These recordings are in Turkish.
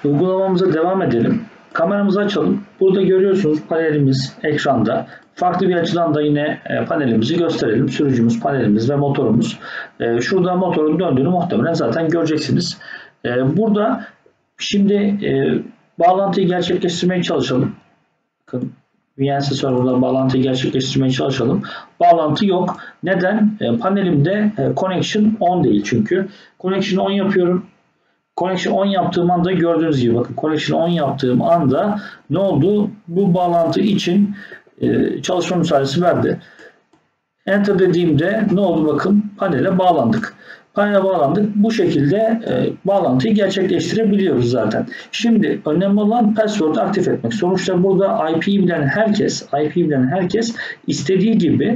Uygulamamıza devam edelim. Kameramızı açalım. Burada görüyorsunuz panelimiz ekranda. Farklı bir açıdan da yine panelimizi gösterelim. Sürücümüz, panelimiz ve motorumuz. Şurada motorun döndüğünü muhtemelen zaten göreceksiniz. Burada şimdi bağlantıyı gerçekleştirmeye çalışalım. Bakın VNC server'dan bağlantıyı gerçekleştirmeye çalışalım. Bağlantı yok. Neden? Panelimde connection on değil çünkü. Connection on yapıyorum. Connection on yaptığım anda gördüğünüz gibi bakın connection on yaptığım anda ne oldu? Bu bağlantı için çalışma müsaadesi verdi. Enter dediğimde ne oldu? Bakın panele bağlandık. Panele bağlandık. Bu şekilde bağlantıyı gerçekleştirebiliyoruz zaten. Şimdi önemli olan password'u aktif etmek. Sonuçta burada IP'yi bilen herkes istediği gibi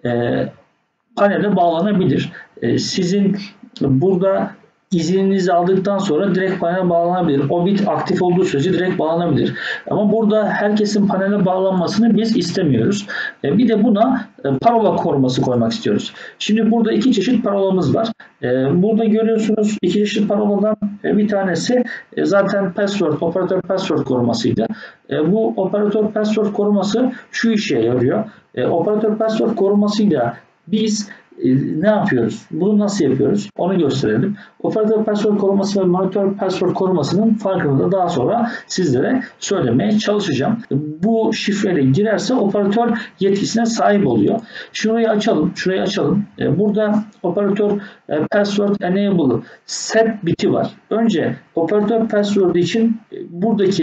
panele bağlanabilir. Sizin burada izninizi aldıktan sonra direkt panele bağlanabilir. O bit aktif olduğu sürece direkt bağlanabilir. Ama burada herkesin panele bağlanmasını biz istemiyoruz. Bir de buna parola koruması koymak istiyoruz. Şimdi burada iki çeşit parolamız var. Burada görüyorsunuz iki çeşit paroladan bir tanesi zaten operatör password korumasıydı. Bu operatör password koruması şu işe yarıyor. Operatör password korumasıyla biz ne yapıyoruz? Bunu nasıl yapıyoruz? Onu gösterelim. Operatör password koruması ve monitör password korumasının farkını da daha sonra sizlere söylemeye çalışacağım. Bu şifreyle girerse operatör yetkisine sahip oluyor. Şurayı açalım. Burada operatör password enable set biti var. Önce operatör password için buradaki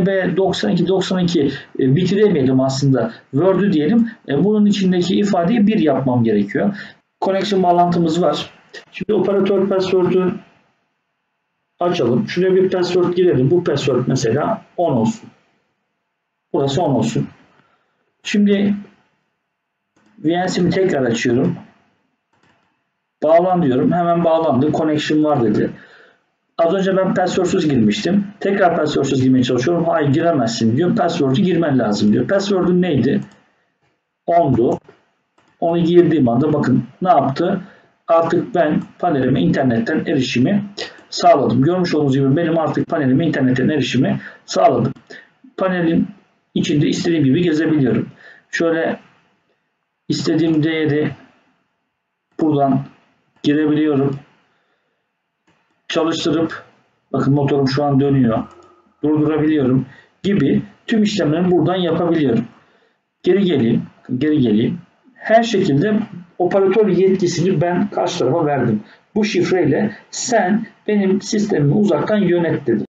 LB9292 biti demeyelim aslında. Word'ü diyelim. Bunun içindeki ifadeyi 1 yapmam gerekiyor. Connection bağlantımız var. Şimdi operatör password'ü açalım. Şuraya bir password girelim. Bu password mesela 10 olsun. Burası 10 olsun. Şimdi VNC'mi tekrar açıyorum. Bağlan diyorum. Hemen bağlandı. Connection var dedi. Az önce ben password'suz girmiştim. Tekrar password'suz girmeye çalışıyorum. Hayır giremezsin diyor. Password'u girmen lazım diyor. Password'un neydi? 10'du. Onu girdiğim anda bakın ne yaptı? Artık ben panelime internetten erişimi sağladım. Görmüş olduğunuz gibi benim artık panelime internetten erişimi sağladım. Panelin içinde istediğim gibi gezebiliyorum. Şöyle istediğim değeri buradan girebiliyorum. Çalıştırıp bakın motorum şu an dönüyor. Durdurabiliyorum gibi tüm işlemleri buradan yapabiliyorum. Geri geleyim. Her şekilde operatör yetkisini ben karşı tarafa verdim. Bu şifreyle sen benim sistemimi uzaktan yönet dedim.